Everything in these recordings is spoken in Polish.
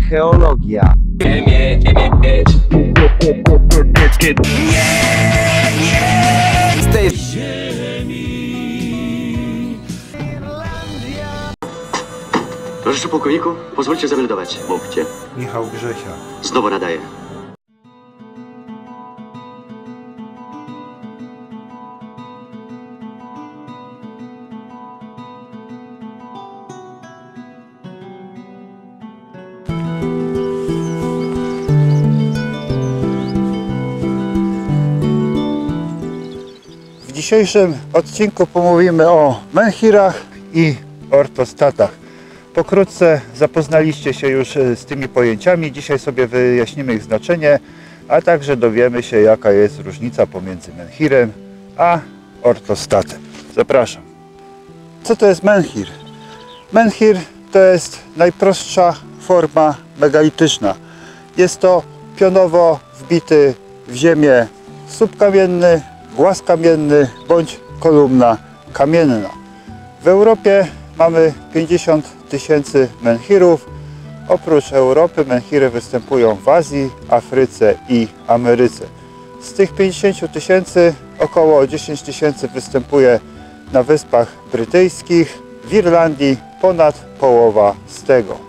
Archeologia. Towarzyszu pułkowniku, pozwólcie zameldować. Mówcie. Michał Grzesia. Znowu nadaję. W dzisiejszym odcinku pomówimy o menhirach i ortostatach. Pokrótce zapoznaliście się już z tymi pojęciami. Dzisiaj sobie wyjaśnimy ich znaczenie, a także dowiemy się, jaka jest różnica pomiędzy menhirem a ortostatem. Zapraszam. Co to jest menhir? Menhir to jest najprostsza forma megalityczna. Jest to pionowo wbity w ziemię słup kamienny, głaz kamienny bądź kolumna kamienna. W Europie mamy 50 000 menhirów. Oprócz Europy menhiry występują w Azji, Afryce i Ameryce. Z tych 50 000 około 10 000 występuje na Wyspach Brytyjskich. W Irlandii ponad połowa z tego.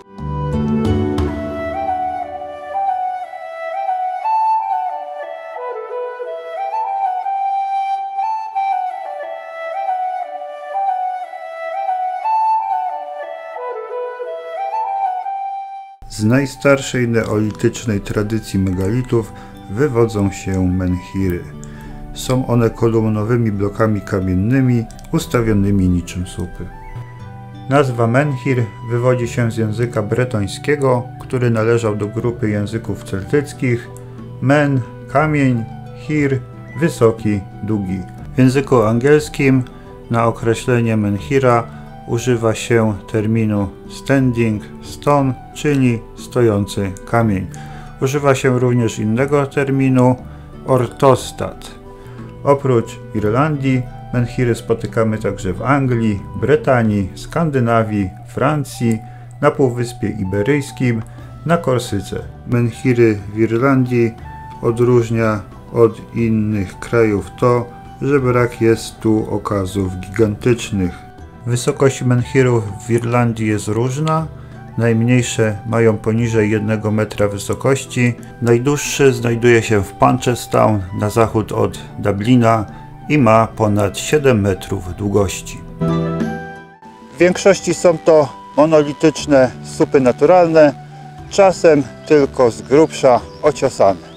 Z najstarszej neolitycznej tradycji megalitów wywodzą się menhiry. Są one kolumnowymi blokami kamiennymi ustawionymi niczym słupy. Nazwa menhir wywodzi się z języka bretońskiego, który należał do grupy języków celtyckich. Men, kamień, hir, wysoki, długi. W języku angielskim na określenie menhira używa się terminu standing stone, czyli stojący kamień. Używa się również innego terminu ortostat. Oprócz Irlandii menhiry spotykamy także w Anglii, Brytanii, Skandynawii, Francji, na Półwyspie Iberyjskim, na Korsyce. Menhiry w Irlandii odróżnia od innych krajów to, że brak jest tu okazów gigantycznych. Wysokość menhirów w Irlandii jest różna. Najmniejsze mają poniżej 1 metra wysokości. Najdłuższy znajduje się w Punchestown na zachód od Dublina i ma ponad 7 metrów długości. W większości są to monolityczne słupy naturalne, czasem tylko z grubsza ociosane.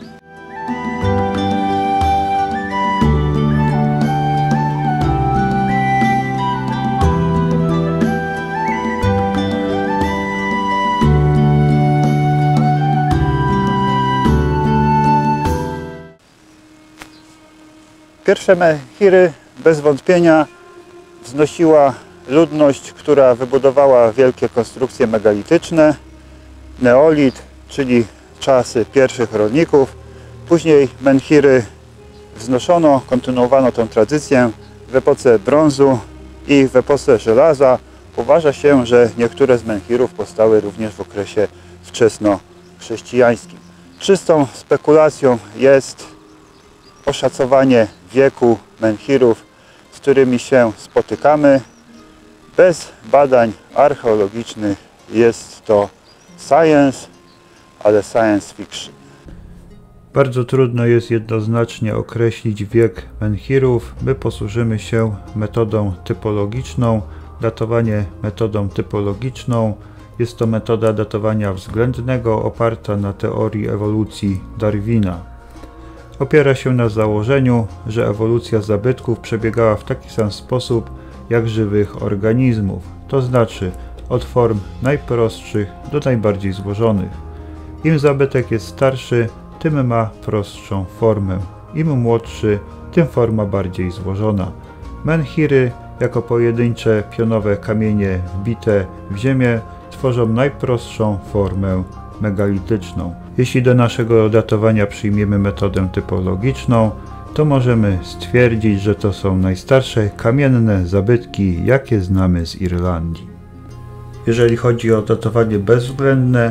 Pierwsze menhiry bez wątpienia wznosiła ludność, która wybudowała wielkie konstrukcje megalityczne. Neolit, czyli czasy pierwszych rolników. Później menhiry wznoszono, kontynuowano tę tradycję w epoce brązu i w epoce żelaza. Uważa się, że niektóre z menhirów powstały również w okresie wczesnochrześcijańskim. Czystą spekulacją jest oszacowanie wieku menhirów, z którymi się spotykamy. Bez badań archeologicznych jest to science, ale science fiction. Bardzo trudno jest jednoznacznie określić wiek menhirów. My posłużymy się metodą typologiczną. Datowanie metodą typologiczną jest to metoda datowania względnego oparta na teorii ewolucji Darwina. Opiera się na założeniu, że ewolucja zabytków przebiegała w taki sam sposób jak żywych organizmów, to znaczy od form najprostszych do najbardziej złożonych. Im zabytek jest starszy, tym ma prostszą formę. Im młodszy, tym forma bardziej złożona. Menhiry, jako pojedyncze pionowe kamienie wbite w ziemię, tworzą najprostszą formę megalityczną. Jeśli do naszego datowania przyjmiemy metodę typologiczną, to możemy stwierdzić, że to są najstarsze kamienne zabytki, jakie znamy z Irlandii. Jeżeli chodzi o datowanie bezwzględne,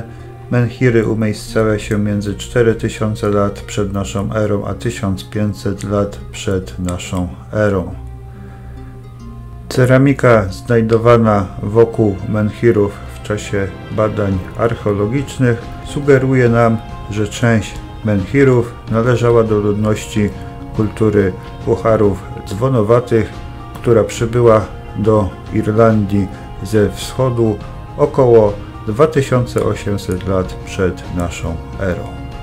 Menhiry umiejscawia się między 4000 lat przed naszą erą, a 1500 lat przed naszą erą. Ceramika znajdowana wokół menhirów w czasie badań archeologicznych sugeruje nam, że część menhirów należała do ludności kultury Pucharów dzwonowatych, która przybyła do Irlandii ze wschodu około 2800 lat przed naszą erą.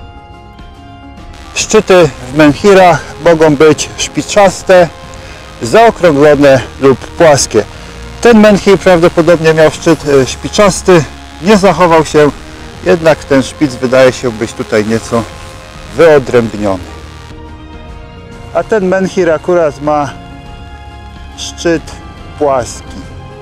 Szczyty w menhirach mogą być szpiczaste, zaokrąglone lub płaskie. Ten menhir prawdopodobnie miał szczyt szpiczasty, nie zachował się, jednak ten szpic wydaje się być tutaj nieco wyodrębniony. A ten menhir akurat ma szczyt płaski.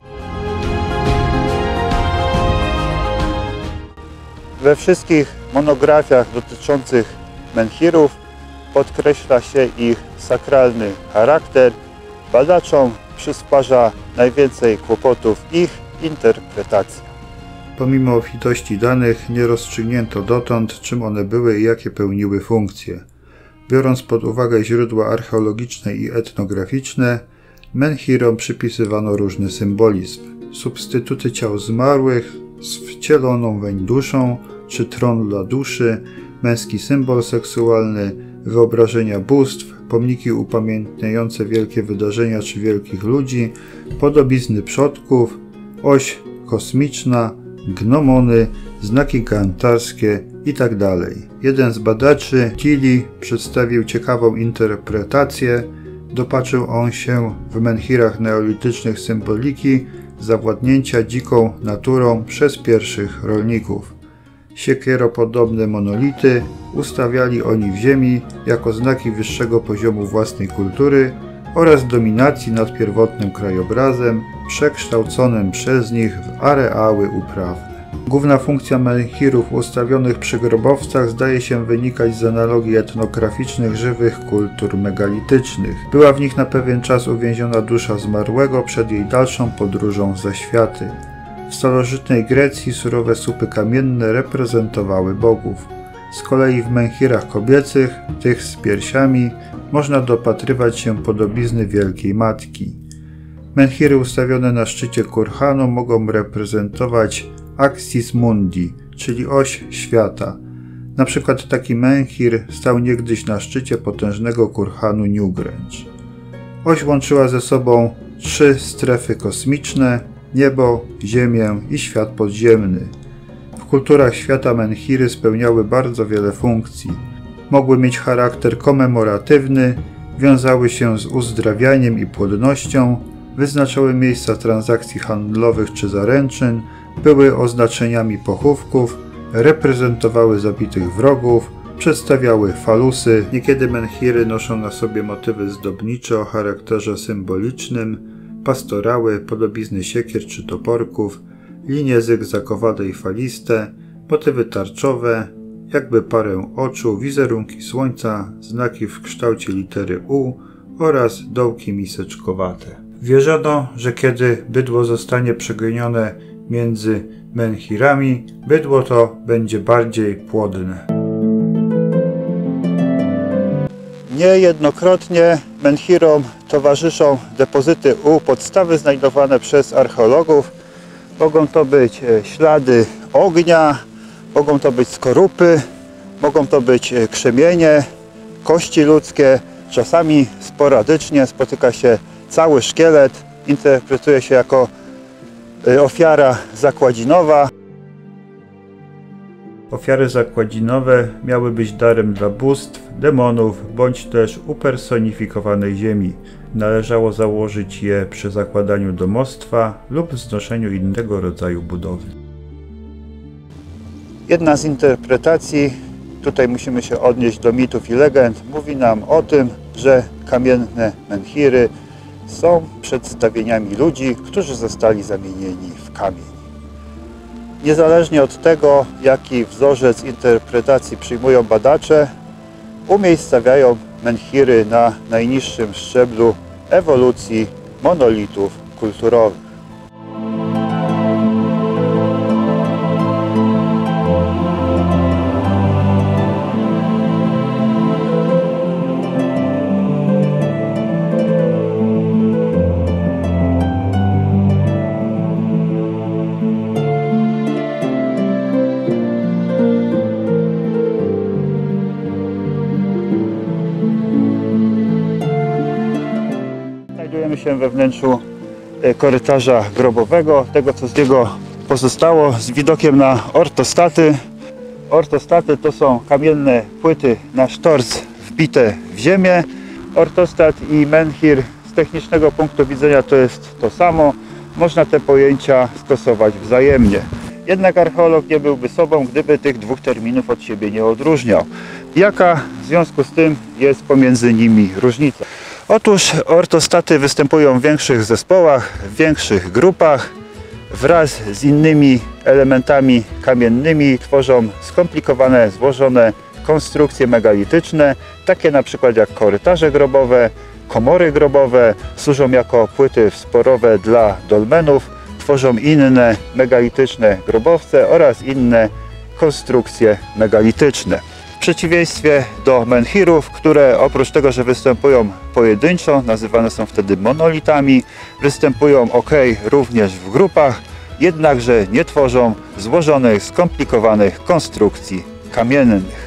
We wszystkich monografiach dotyczących menhirów podkreśla się ich sakralny charakter. Badaczom przysparza najwięcej kłopotów ich interpretacja. Pomimo obfitości danych nie rozstrzygnięto dotąd, czym one były i jakie pełniły funkcje. Biorąc pod uwagę źródła archeologiczne i etnograficzne, menhirom przypisywano różny symbolizm. Substytuty ciał zmarłych z wcieloną weń duszą, czy tron dla duszy, męski symbol seksualny, wyobrażenia bóstw, pomniki upamiętniające wielkie wydarzenia czy wielkich ludzi, podobizny przodków, oś kosmiczna, gnomony, znaki gantarskie itd. Jeden z badaczy, Tilly, przedstawił ciekawą interpretację. Dopatrzył on się w menhirach neolitycznych symboliki zawładnięcia dziką naturą przez pierwszych rolników. Siekieropodobne monolity ustawiali oni w ziemi jako znaki wyższego poziomu własnej kultury oraz dominacji nad pierwotnym krajobrazem przekształconym przez nich w areały uprawne. Główna funkcja menhirów ustawionych przy grobowcach zdaje się wynikać z analogii etnograficznych żywych kultur megalitycznych. Była w nich na pewien czas uwięziona dusza zmarłego przed jej dalszą podróżą za światy. W starożytnej Grecji surowe słupy kamienne reprezentowały bogów. Z kolei w menhirach kobiecych, tych z piersiami, można dopatrywać się podobizny Wielkiej Matki. Menhiry ustawione na szczycie kurhanu mogą reprezentować axis mundi, czyli oś świata. Na przykład taki menhir stał niegdyś na szczycie potężnego kurhanu Newgrange. Oś łączyła ze sobą 3 strefy kosmiczne: niebo, ziemię i świat podziemny. W kulturach świata menhiry spełniały bardzo wiele funkcji. Mogły mieć charakter komemoratywny, wiązały się z uzdrawianiem i płodnością, wyznaczały miejsca transakcji handlowych czy zaręczyn, były oznaczeniami pochówków, reprezentowały zabitych wrogów, przedstawiały falusy. Niekiedy menhiry noszą na sobie motywy zdobnicze o charakterze symbolicznym, pastorały, podobizny siekier czy toporków, linie zygzakowane i faliste, motywy tarczowe, jakby parę oczu, wizerunki słońca, znaki w kształcie litery U oraz dołki miseczkowate. Wierzono, że kiedy bydło zostanie przegonione między menhirami, bydło to będzie bardziej płodne. Niejednokrotnie menhirom towarzyszą depozyty U, podstawy znajdowane przez archeologów. Mogą to być ślady ognia, mogą to być skorupy, mogą to być krzemienie, kości ludzkie. Czasami sporadycznie spotyka się cały szkielet, interpretuje się jako ofiara zakładzinowa. Ofiary zakładzinowe miały być darem dla bóstw, demonów bądź też upersonifikowanej ziemi. Należało założyć je przy zakładaniu domostwa lub wznoszeniu innego rodzaju budowy. Jedna z interpretacji, tutaj musimy się odnieść do mitów i legend, mówi nam o tym, że kamienne menhiry są przedstawieniami ludzi, którzy zostali zamienieni w kamień. Niezależnie od tego, jaki wzorzec interpretacji przyjmują badacze, umiejscawiają menhiry na najniższym szczeblu ewolucji monolitów kulturowych. się we wnętrzu korytarza grobowego, tego co z niego pozostało, z widokiem na ortostaty. Ortostaty to są kamienne płyty na sztorc wbite w ziemię. Ortostat i menhir z technicznego punktu widzenia to jest to samo. Można te pojęcia stosować wzajemnie. Jednak archeolog nie byłby sobą, gdyby tych dwóch terminów od siebie nie odróżniał. Jaka w związku z tym jest pomiędzy nimi różnica? Otóż ortostaty występują w większych zespołach, w większych grupach. Wraz z innymi elementami kamiennymi tworzą skomplikowane, złożone konstrukcje megalityczne, takie na przykład jak korytarze grobowe, komory grobowe, służą jako płyty wsporowe dla dolmenów, tworzą inne megalityczne grobowce oraz inne konstrukcje megalityczne. W przeciwieństwie do menhirów, które oprócz tego, że występują pojedynczo, nazywane są wtedy monolitami, występują również w grupach, jednakże nie tworzą złożonych, skomplikowanych konstrukcji kamiennych.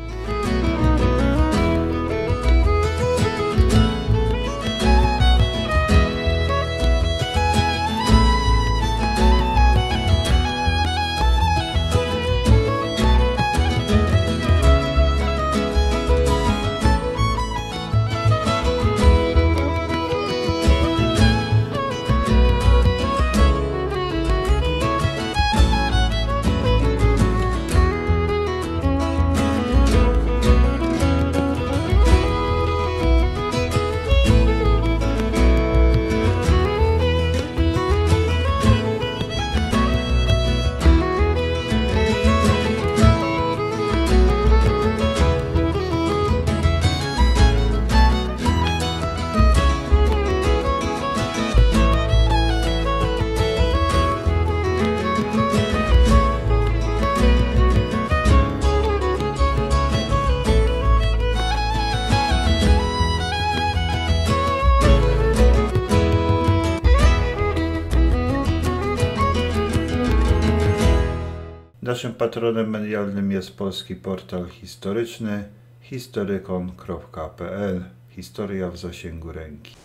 Naszym patronem medialnym jest polski portal historyczny historykon.pl. Historia w zasięgu ręki.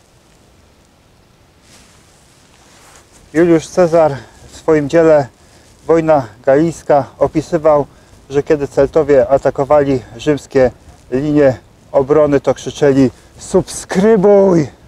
Juliusz Cezar w swoim dziele Wojna Galijska opisywał, że kiedy Celtowie atakowali rzymskie linie obrony, to krzyczeli: subskrybuj!